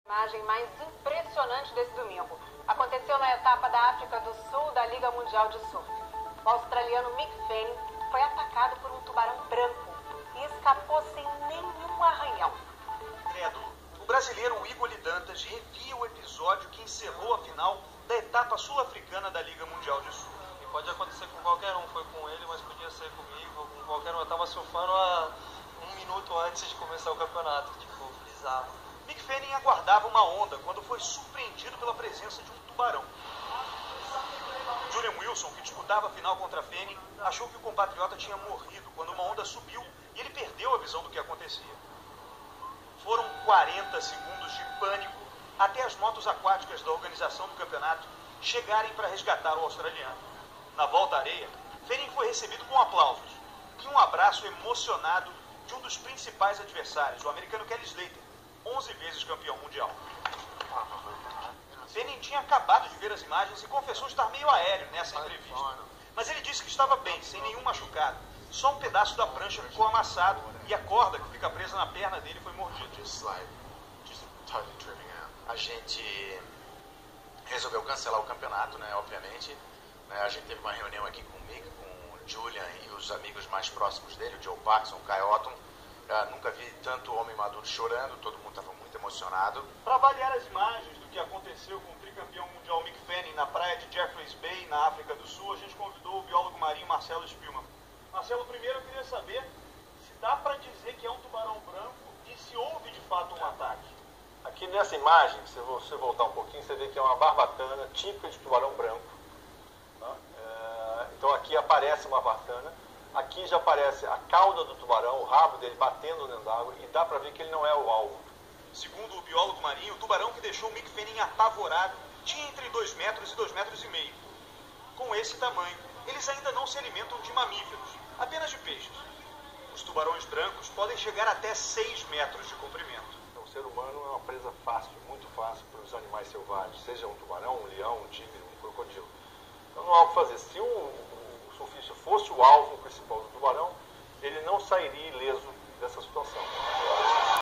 Imagem mais impressionante desse domingo. Aconteceu na etapa da África do Sul da Liga Mundial de Surf. O australiano Mick Fanning foi atacado por um tubarão branco e escapou sem nenhum arranhão. Credo, o brasileiro Igor Dantas revia o episódio que encerrou a final da etapa sul-africana da Liga Mundial de Surf. E pode acontecer com qualquer um, foi com ele, mas podia ser comigo, com qualquer um. Eu estava surfando há 1 minuto antes de começar o campeonato, tipo, bizarro. Mick Fanning aguardava uma onda quando foi surpreendido pela presença de um tubarão. Julian Wilson, que disputava a final contra Fanning, achou que o compatriota tinha morrido quando uma onda subiu e ele perdeu a visão do que acontecia. Foram 40 segundos de pânico até as motos aquáticas da organização do campeonato chegarem para resgatar o australiano. Na volta à areia, Fanning foi recebido com aplausos e um abraço emocionado de um dos principais adversários, o americano Kelly Slater, 11 vezes campeão mundial. Fanning tinha acabado de ver as imagens e confessou estar meio aéreo nessa entrevista. Mas ele disse que estava bem, sem nenhum machucado. Só um pedaço da prancha ficou amassado e a corda que fica presa na perna dele foi mordida. A gente resolveu cancelar o campeonato, né, obviamente. A gente teve uma reunião aqui com o Mick, com o Julian e os amigos mais próximos dele, o Joe Paxson, o Kai Otton. Nunca vi tanto homem maduro chorando, todo mundo estava muito emocionado. Para avaliar as imagens do que aconteceu com o tricampeão mundial Mick Fanning na praia de Jeffreys Bay, na África do Sul, a gente convidou o biólogo marinho Marcelo Spielmann. Marcelo, primeiro eu queria saber se dá para dizer que é um tubarão branco e se houve de fato um ataque. Aqui nessa imagem, se você voltar um pouquinho, você vê que é uma barbatana típica de tubarão branco. Tá? Então aqui aparece uma barbatana. Aqui já aparece a cauda do tubarão, o rabo dele batendo dentro d'água, e dá para ver que ele não é o alvo. Segundo o biólogo marinho, o tubarão que deixou o Mick Fanning apavorado tinha entre 2 metros e 2,5 metros. Com esse tamanho, eles ainda não se alimentam de mamíferos, apenas de peixes. Os tubarões brancos podem chegar até 6 metros de comprimento. Então, o ser humano é uma presa fácil, muito fácil para os animais selvagens, seja um tubarão, um leão, um tigre, um crocodilo. Então não há o que fazer. Se o surfista fosse o alvo principal do tubarão, ele não sairia ileso dessa situação.